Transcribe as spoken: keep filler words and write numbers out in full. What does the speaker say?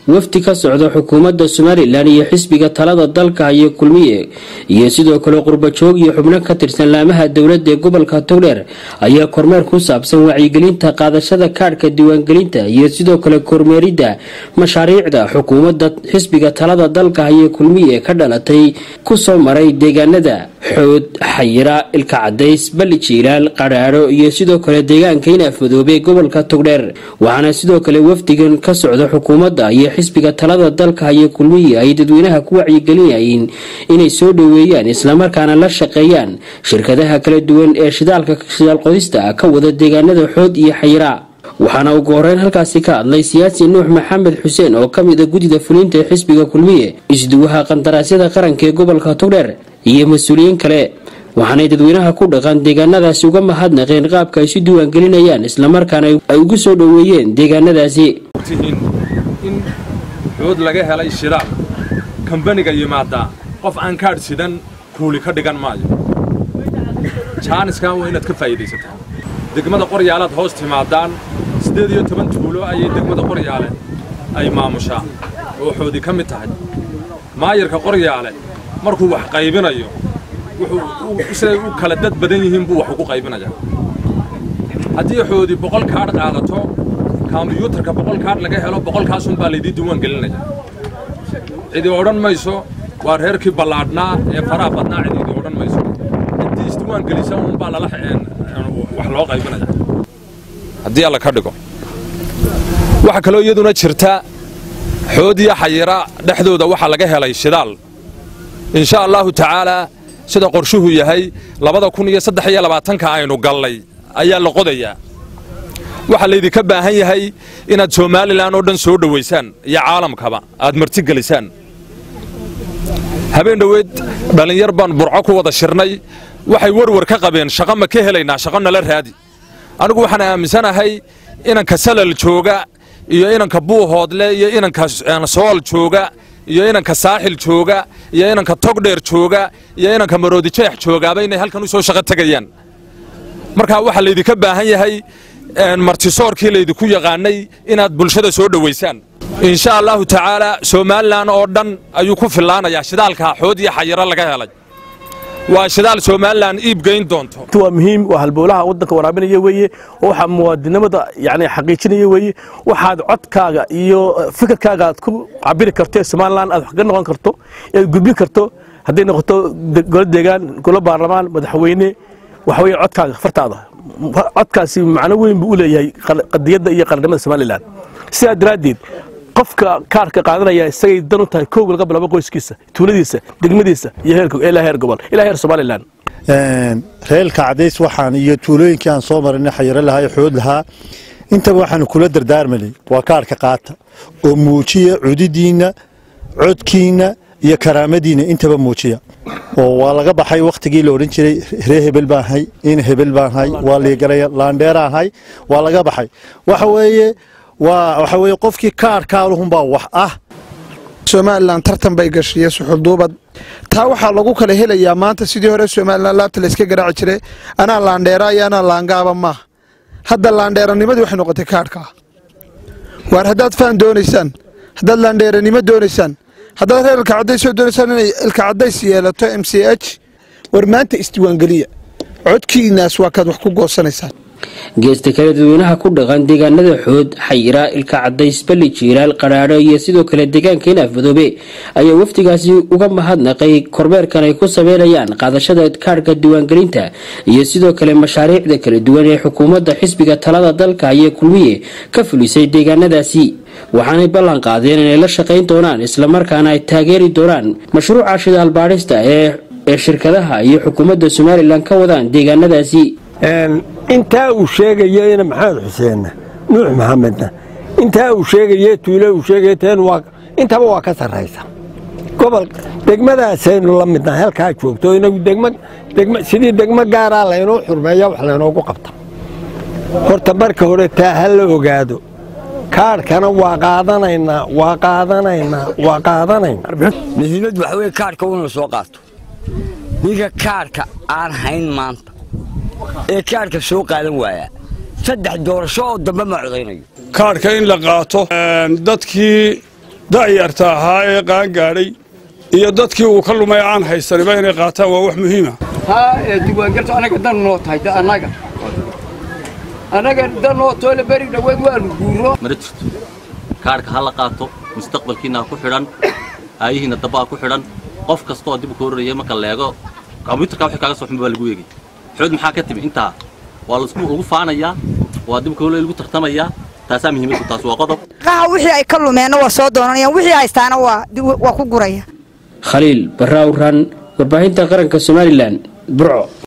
wafdi ka socda xukuumadda Somaliland iyo xisbiga talada dalka iyo kulmiye iyo sidoo kale qurba joog iyo xubno ka tirsan laamaha dawladda ee gobolka Togdheer ayaa kormeer ku saabsan wacyigelinta qaadashada kaarka diiwaangelinta iyo sidoo kale kormeerida mashaariicda xukuumadda xisbiga talada dalka iyo kulmiye ka dhalatay ku soo maray deegaanada xood xayira ilka cadays balijiilal qaraaro iyo sidoo kale deegaanka Inaafmadoobe gobolka Togdheer waxaana sidoo kale wafdigan ka socda xukuumadda iyo xisbiga talada dalka iyo kulmiye ay dadweynaha ku wacyigelinayeen inay soo dhaweeyaan isla markaana la shaqeeyaan shirkadaha kala duwan ee shidaalka shidaal qodista ka wada deegaanada xood iyo xayira waxaana ugu horeyn halkaasi ka hadlay siyaasi Nuux Maxamed Xuseen oo kamid ah gudida fulinta ee xisbiga kulmiye isduwaha qandaraasyada qaranka ee gobolka Togdheer iyo mas'uuliyiin kale waxaana dadweynaha ku dhaqan deegaanadaasi uga mahadnaqeen qaabka ay si diiwaan gelinayaan isla markaana ay ugu soo dhaweeyeen deegaanadaasi in xood laga helay shidaal kambaniga yimaada qof aan kaar sidan kuuli ka dhigan maayo jaaniskan waa inaad ka faa'iideysataa degmada qoryaalaad hoos timaadaan sideed iyo toban tuulo ayay degmada qoryaale ay maamushaa oo xoodi ka mid tahay maayirka qoryaale markuu wax qaybinayo wuxuu isay u kala dad badan yihiin buu wax ugu qaybinayaa haddii xoodi boqol kaadh qaadato kombiyuutarka boqol kaadh laga helo boqolkaas un baa laydii diiwaan gelinaya cidi odhan mayso waa reerkii ballaadhnaa ee faraha badnaa cidi odhan mayso intii isdiiwaan gelisa un baa lala wax loo qaybinaya haddii alla ka dhigo waxa kaloo iyaduna jirta xoodiya xayira dhexdooda waxa laga helay shidaal insha allahu tacaala sida qorshuhu yahay labada kun iyo saddex iyo labaatanka aynu galnay ayaa la qodayaa waxa laydinka baahan yahay inaad Somaliland oo dhan soo dhaweysaan iyo caalamkaba aad marti gelisaan habeen dhaweed dhalinyar baan burco ku wada shirnay waxay warwar ka qabeen shaqo ma ka helaynaa shaqo nala raadi anigu waxaan aaminsanahay inanka salal jooga iyo inanka buuhoodle iyo inanka sool jooga iyo inanka saaxil jooga iyo inanka Togdheer jooga iyo inanka Maroodi Jeex joogaaba inay halkan u soo shaqo tagayaan marka waxa laydinka baahan yahay martisoorkii laydinku yaqaanay inaad bulshada soo dhaweysaan insha allahu tacaala Somaliland oo dhan ayuu ku filaanayaa shidaalka xood iyo xayira laga helay waa shidaal Somaliland iib geyn doonto waa muhiim waa halbowlaha wadanka waraabinaya weeye waxa muwaadinimada yaani xaqiijinaya weeye waxaad codkaaga iyo fikirkaaga aad ku cabiri karto Somaliland aad wax ka noqon karto ee gudbin karto haddii noqoto gol deegaan gol baarlamaan madaxweyne waxa weeye codkaaga fartaada codkaasi macna weyn buu leeyahay qadiyada iyo qaranimada Somaliland si adraadid qofka kaarka qaadanaya isagay dan u tahay koob laga bilabo qoyskiisa tuuladiisa degmadiisa iyo heerka ilaa heer gobol ilaa heer Somaliland een reelka cadays waxaan iyo tuulooyinkii aan soo marinay xayira lahaa xood lahaa inta waxaan kula dardaarmalay waa kaarka qaata oo muujiya cudidiina codkiina iyo karaamadiina intaba muujiya oo waa laga baxay waqtigii la oran jiray reer hebel baan hay in hebel baan hay waa la galay laandheera hay waa laga baxay waxa weeye waxa weeye qofkii kaarka luhum baa wax ah Somaliland tartan bay gashay suxuldubad taa waxa lagu kala helayaa maanta sidii hore Somaliland laabta la iska garaaci jiray ana laandheera yana laangaaba ma hadda laandheeranimadu waxay noqotay kaarka war hadaad faan doonaysaan hadaad laandheeranimo doonaysaan hadaad reerka cadays doonaysaan inay ilka cadays yeelato M C H war maanta isdiiwaan galiya codkiinaas waa kaad wax ku goosanaysaan geesta kale dadweynaha ku dhaqan deegaanada xood xayira ilka cadays balijiilal qaraaro iyo sidoo kale deegaanka Inaafmadoobe ayaa waftigaasi uga mahadnaqay kormeerkan ay ku sameeyaan qaadashada kaarka diiwaangelinta iyo sidoo kale mashaariicda kala duwan ee xukuumadda xisbiga talada dalka iyo kulmiye ka fulisay deegaanadaasi waxaanay ballan qaadeen inay la shaqeyn doonaan isla markaana ay taageeri doonaan mashruuca shidaal baarista ee ee shirkadaha iyo xukuumadda Somaliland ka wadaan deegaanadaasi inta uu sheegay in Maxamed Xuseen Nuux Maxamedna inta uu sheegay tuulo uu sheegay teen waa intaba waa ka sareysa gobol degmadaas aynu la midna halka joogto inagu degma degma sidii degma gaar ah leeno xurmeeyo wax leeno ugu qabta horta marka hore taa hal ogaado kaarkana waa qaadanayna waa qaadanayna waa qaadanayna muhiimad waxa weey kaarka uu soo qaato niga kaarka aan hayn maanta ee kaarka soo qaadan waaya saddex doorasho oo dambe ma codeynayo kaarka in la qaato dadkii da'yarta ahaa ee qaan gaadhay iyo dadkii uu ka lumay aan haysanba inay qaataan waa wax muhiim ah haa ee diiwaangelintu anaga dan noo tahay anaga anaga dan noo toole bari dhaweed waa guuro marajto kaarka hala qaato mustaqbalkiina ku xidhan ayihina daba ku xidhan qof kasto oo dib u koorayay marka leego kombiyuutarka waxa kaaga soo xun baa lagu eegay xood maxaa ka timi inta waa la isku ugu faanaya waa dib koolay lagu tartamaya taas muhiimadu taas waa qodob qaha wixii ay ka lumeen waa soo doonayaan wixii haystaana waa waa ku guraya Khaliil Barrawran warbaahinta qaranka Soomaaliland Burco.